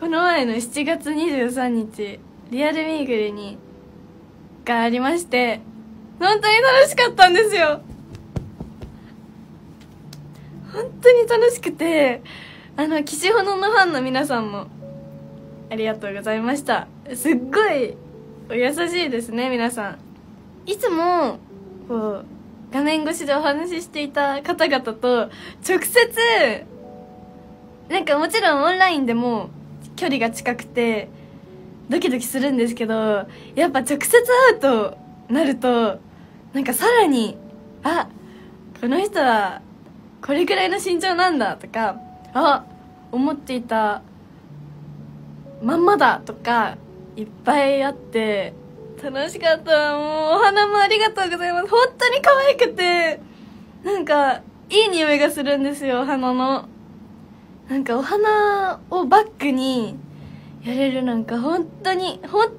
この前の7月23日リアルミーグルがありまして、本当に楽しかったんですよ。本当に楽しくて、岸ほののファンの皆さんもありがとうございました。すっごいお優しいですね、皆さん。いつもこう画面越しでお話ししていた方々と直接、なんかもちろんオンラインでも距離が近くてドキドキするんですけど、やっぱ直接会うとなるとなんかさらに、あ、この人はこれくらいの身長なんだとか、あ、思っていたまんまだとかいっぱいあって楽しかった。もうお花もありがとうございます。本当に可愛くて、なんかいい匂いがするんですよ、お花の。なんかお花をバックにやれる、なんか本当に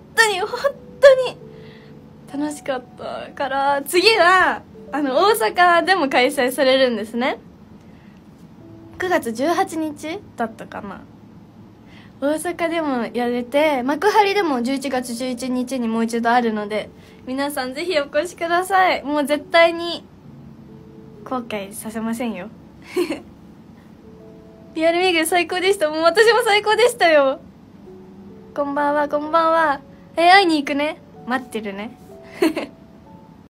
楽しかったから、次は大阪でも開催されるんですね。9月18日だったかな。大阪でもやれて、幕張でも11月11日にもう一度あるので、皆さんぜひお越しください。もう絶対に後悔させませんよ。リアルミーグル最高でした。もう私も最高でしたよ。こんばんは、こんばんは。会いに行くね。待ってるね。